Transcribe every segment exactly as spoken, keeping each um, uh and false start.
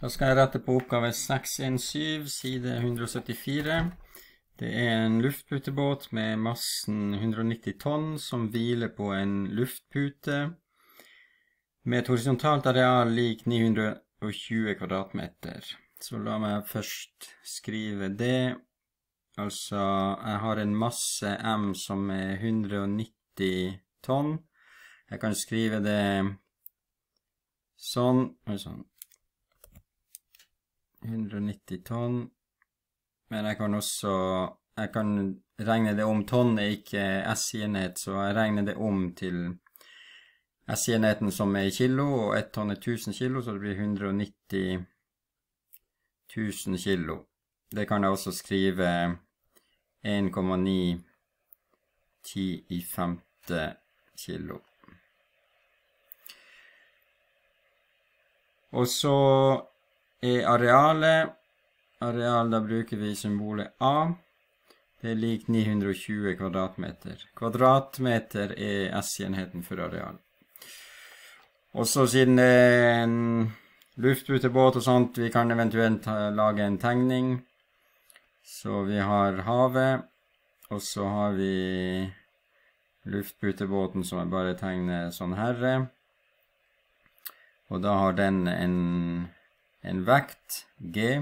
Da skal jeg rette på oppgave seks en syv, side hundre syttifire. Det er en luftputebåt med massen hundre nitti tonn som hviler på en luftpute med et horisontalt areal lik ni hundre tjue kvadratmeter. Så la meg først skrive det. Altså, jeg har en masse M som er hundre nitti tonn. Jeg kan skrive det sånn, sånn. hundre nitti tonn, men jeg kan også, jeg kan regne det om. Tonn er ikke S I-enhet, så jeg regner det om til S I-enheten som er i kilo, og ett tonn er tusen kilo, så det blir hundre nitti tusen kilo. Det kan jeg også skrive en komma ni ti i femte kilo. Og så er arealet, areal, da bruker vi symbolet A. Det er lik ni hundre tjue kvadratmeter. Kvadratmeter er S I-enheten for areal. Og så siden det er en luftputebåt og sånt, vi kan eventuelt lage en tegning. Så vi har havet, og så har vi luftputebåten som jeg bare tegner sånn herre. Og da har den en, en vekt, G.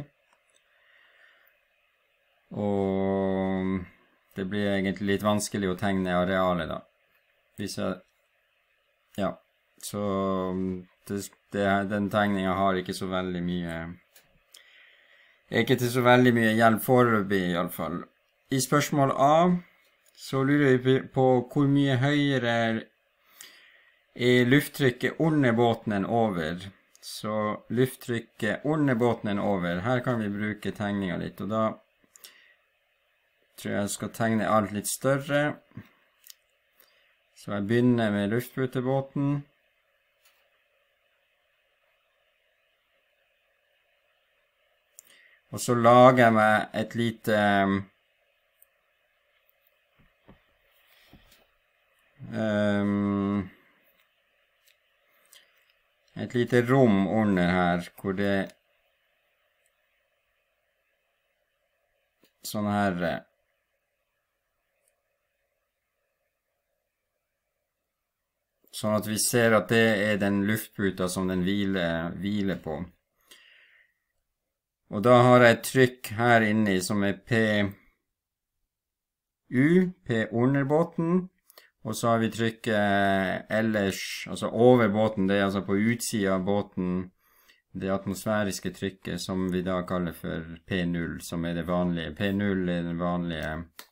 Og det blir egentlig litt vanskelig å tegne arealet da. Hvis jeg, ja, så det, det, den tegningen har ikke så veldig mye, ikke til så veldig mye hjelp foreløpig i alle fall. I spørsmål A, så lurer vi på hvor mye høyere er lufttrykket under båten enn over. Så lufttrykket under båten enn over. Her kan vi bruke tegningen litt, og da tror jeg jeg skal tegne alt litt større. Så jeg begynner med luftputebåten. Og så lager jeg meg et lite um, et lite rom under her, hvor det sånn her sånn at vi ser at det er den luftputa som den hviler, hviler på. Og da har jeg et trykk her inne som er P U, P under båten, og så har vi trykket ellers, altså over båten, det er altså på utsida av båten, det atmosfæriske trykket som vi da kaller for P null, som er det vanlige. P null er den vanlige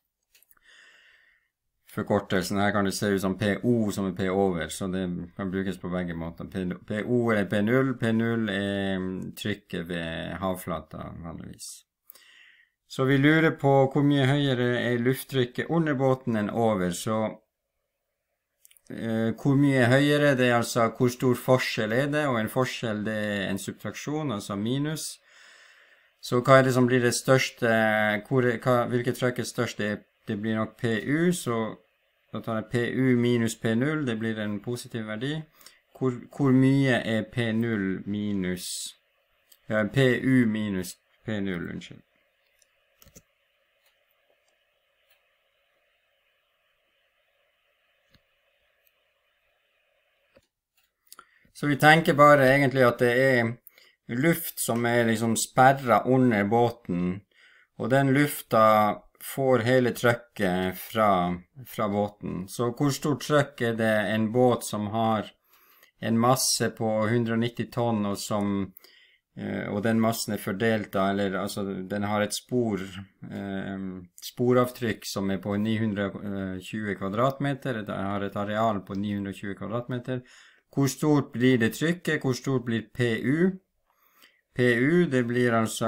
forkortelsen. Her kan det se ut som P O som er P over, så det kan brukes på begge måter. P O er P null, P null er trykket ved havflata vanligvis. Så vi lurer på hvor mye høyere er lufttrykket under båten enn over, så uh, hvor mye høyere, det er altså hvor stor forskjell er det, og en forskjell det er en subtraksjon, altså minus. Så hva er det som blir det største, hvor, hva, hvilket trykk er størst? Det, det blir nok P U, så da tar jeg P U minus P null, det blir en positiv verdi. Hvor, hvor mye er P null minus, ja, P U minus P null, unnskyld. Så vi tenker bare egentlig at det er luft som er liksom sperret under båten, og den lufta får hele trykket fra, fra båten. Så hvor stort trykk er det en båt som har en masse på hundre nitti tonn, og som, og den massen er fordelt da, eller altså den har et spor, eh, sporavtrykk som er på ni hundre tjue kvadratmeter, den har et areal på ni hundre tjue kvadratmeter. Hvor stort blir det trykket? Hvor stort blir P U? P U, det blir altså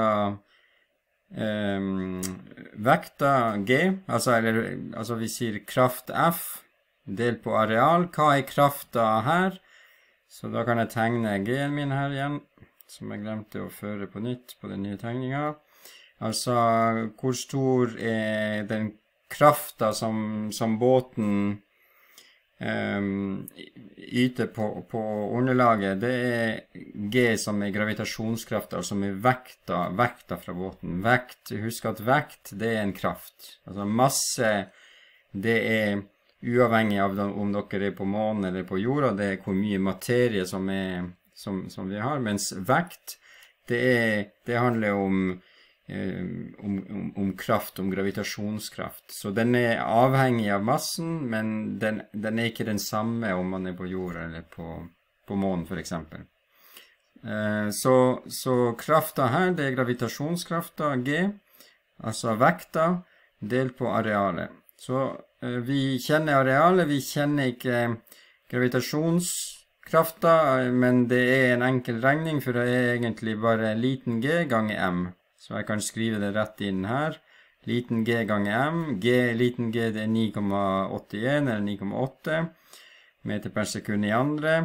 um, vekta G, altså, eller, altså vi sier kraft F, delt på areal. Hva er krafta her? Så da kan jeg tegne G-en min her igjen, som jeg glemte å føre på nytt på den nye tegningen. Altså, hvor stor er den krafta som, som båten um, yte på, på underlaget, det er G som er gravitasjonskraft, altså med vekta, vekta fra båten. Vekt, husk at vekt, det er en kraft. Altså masse, det er uavhengig av om dere er på månen eller på jorda, det er hvor mye materie som, er, som, som vi har, mens vekt, det, er, det handler om Um, om, om, om kraft, om gravitasjonskraft. Så den er avhengig av massen, men den, den er ikke den samme om man er på jorda eller på, på månen for eksempel. Uh, så, så krafta her, det er gravitasjonskrafta, G, altså vekta, delt på arealet. Så uh, vi kjenner arealet, vi kjenner ikke gravitasjonskrafta, men det er en enkel regning, for det er egentlig bare liten G ganger M. Så jeg kan skrive det rett inn her. Liten G ganger M. G, liten G, det er ni komma åttien eller ni komma åtte meter per sekund i andre.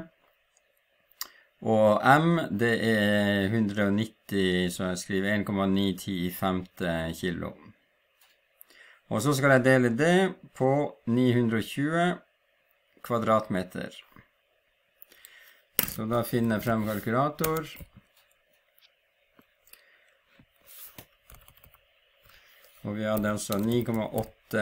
Og M, det er hundre og nitti, så jeg skriver en komma ni ti i femte kilo. Og så skal jeg dele det på ni hundre og tjue kvadratmeter. Så da finner jeg frem kalkulator. Og vi hadde altså ni komma åtte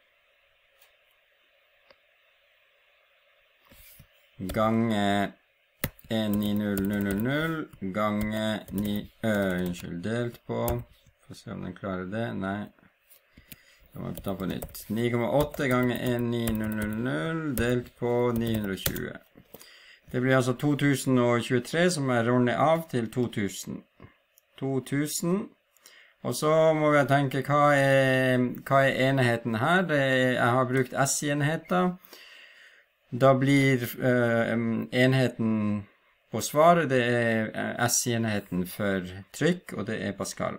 ganger en ni null null null null ganger ni, øh, unnskyld, delt på, få se om den klarer det, nei, da må vi ta på nytt, ni komma åtte ganger en ni null null null delt på ni hundre og tjue. Det blir altså to tusen og tjuetre som jeg runder av til to tusen. to tusen. Og så må vi tenke, hva er, hva er enheten her? Det er, jeg har brukt S I-enheter. Da blir uh, enheten på svaret, det er S I-enheten for trykk, og det er Pascal.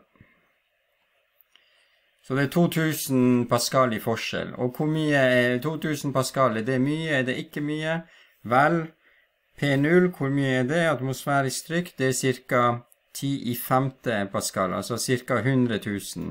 Så det er to tusen Pascal i forskjell. Og hvor mye er to tusen Pascal? Er det mye? Er det ikke mye? Vel, P null, hvor mye er det? Atmosfærisk trykk, det er cirka ti i femte Pascal, altså cirka hundre tusen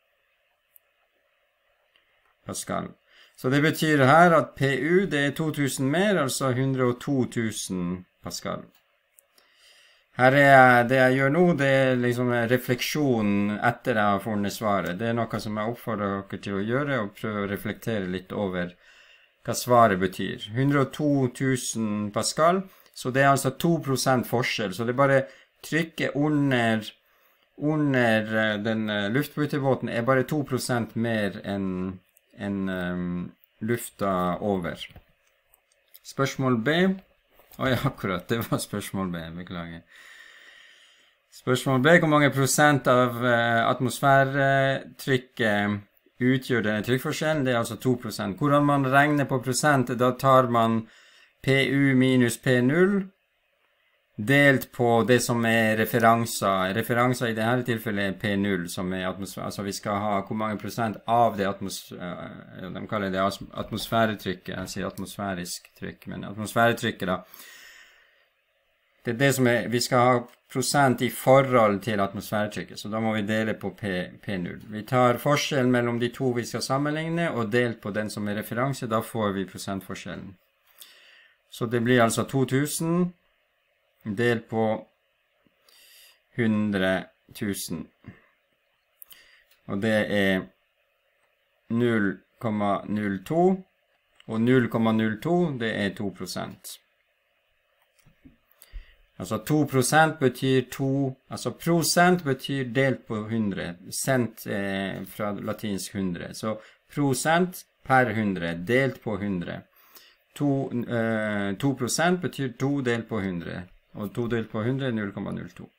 Pascal. Så det betyr her at P U, det er to tusen mer, altså hundre og to tusen Pascal. Her er det jeg gjør nå, det er liksom en refleksjon etter jeg har funnet svaret. Det er noe som jeg oppfordrer dere til å gjøre, og prøve å reflektere litt over hva svaret betyr. hundre og to tusen Pascal, så det er altså to prosent forskjell, så det er bare trykket under, under den luftbryterbåten er bare to prosent mer enn en, um, lufta over. Spørsmål B. Oi, akkurat, det var spørsmål B, beklager. Spørsmål B, hvor mange prosent av uh, atmosfæretrykket utgjør denne trykkforskjellen? Det er altså to prosent. Hvordan man regner på prosent, da tar man P U minus P null, delt på det som er referanser. Referanser i dette tilfellet er P null, som er atmosfære. Altså vi skal ha hvor mange prosent av det atmosfære, de kaller det atmosfæretrykket, jeg sier atmosfærisk trykk, men atmosfæretrykket da. Det er det som er, vi skal ha prosent i forhold til atmosfæretrykket, så da må vi dele på P, P null. Vi tar forskjellen mellom de to vi skal sammenligne, og delt på den som er referanse, da får vi prosentforskjellen. Så det blir altså to tusen, delt på hundre tusen. Og det er null komma null to, og null komma null to, det er to prosent. Altså to prosent betyr to, altså prosent betyr delt på hundre, cent er fra latinsk hundre, så prosent per hundre, delt på hundre. To, eh, to prosent betyr to delt på hundre, og to delt på hundre er null komma null to.